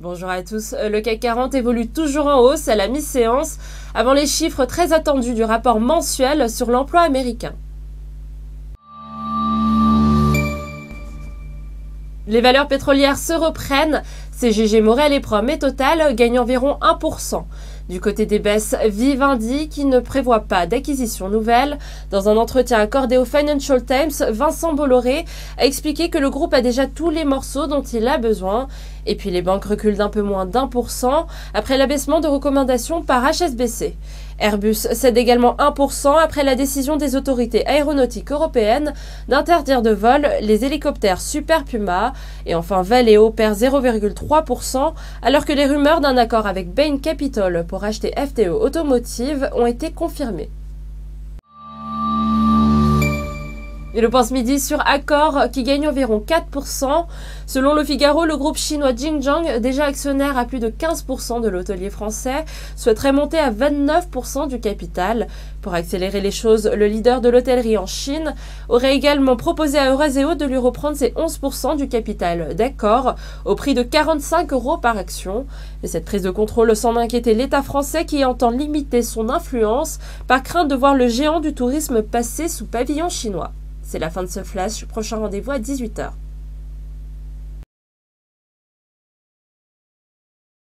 Bonjour à tous. Le CAC 40 évolue toujours en hausse à la mi-séance, avant les chiffres très attendus du rapport mensuel sur l'emploi américain. Les valeurs pétrolières se reprennent. CGG, Morel et Prom et Total gagnent environ 1%. Du côté des baisses, Vivendi, qui ne prévoit pas d'acquisition nouvelle. Dans un entretien accordé au Financial Times, Vincent Bolloré a expliqué que le groupe a déjà tous les morceaux dont il a besoin. Et puis les banques reculent d'un peu moins d'1% après l'abaissement de recommandations par HSBC. Airbus cède également 1% après la décision des autorités aéronautiques européennes d'interdire de vol les hélicoptères Super Puma. Et enfin Valeo perd 0,3% alors que les rumeurs d'un accord avec Bain Capital pour acheter FTE Automotive ont été confirmées. Et le point ce midi sur Accor qui gagne environ 4%. Selon Le Figaro, le groupe chinois Xinjiang, déjà actionnaire à plus de 15% de l'hôtelier français, souhaiterait monter à 29% du capital. Pour accélérer les choses, le leader de l'hôtellerie en Chine aurait également proposé à Eurazeo de lui reprendre ses 11% du capital d'Accor au prix de 45 € par action. Mais cette prise de contrôle semble inquiéter l'État français qui entend limiter son influence par crainte de voir le géant du tourisme passer sous pavillon chinois. C'est la fin de ce flash, prochain rendez-vous à 18 h.